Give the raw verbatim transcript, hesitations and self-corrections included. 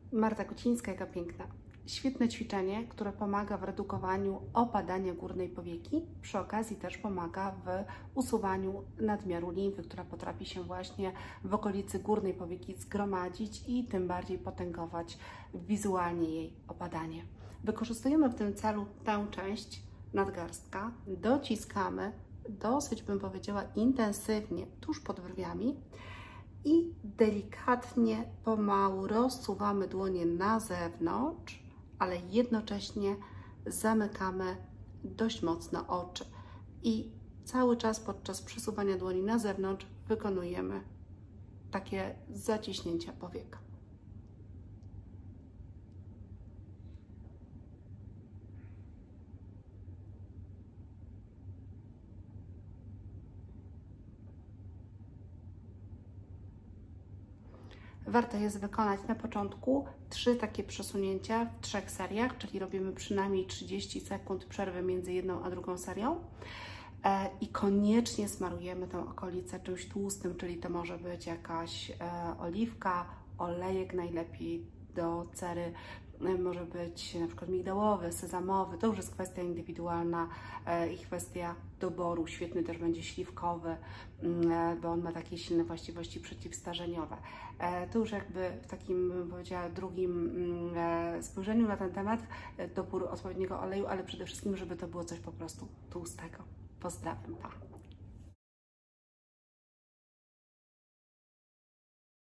Marta Kocińska, jaka piękna. Świetne ćwiczenie, które pomaga w redukowaniu opadania górnej powieki. Przy okazji też pomaga w usuwaniu nadmiaru limfy, która potrafi się właśnie w okolicy górnej powieki zgromadzić i tym bardziej potęgować wizualnie jej opadanie. Wykorzystujemy w tym celu tę część nadgarstka, dociskamy dosyć, bym powiedziała, intensywnie tuż pod brwiami i delikatnie, pomału rozsuwamy dłonie na zewnątrz, ale jednocześnie zamykamy dość mocno oczy. I cały czas podczas przesuwania dłoni na zewnątrz wykonujemy takie zaciśnięcia powiek. Warto jest wykonać na początku trzy takie przesunięcia w trzech seriach, czyli robimy przynajmniej trzydzieści sekund przerwy między jedną a drugą serią i koniecznie smarujemy tę okolicę czymś tłustym, czyli to może być jakaś oliwka, olejek najlepiej do cery, może być na przykład migdałowy, sezamowy, to już jest kwestia indywidualna i kwestia doboru. Świetny też będzie śliwkowy, bo on ma takie silne właściwości przeciwstarzeniowe. To już jakby w takim, bym powiedziała, drugim spojrzeniu na ten temat, dobór odpowiedniego oleju, ale przede wszystkim, żeby to było coś po prostu tłustego. Pozdrawiam, pa!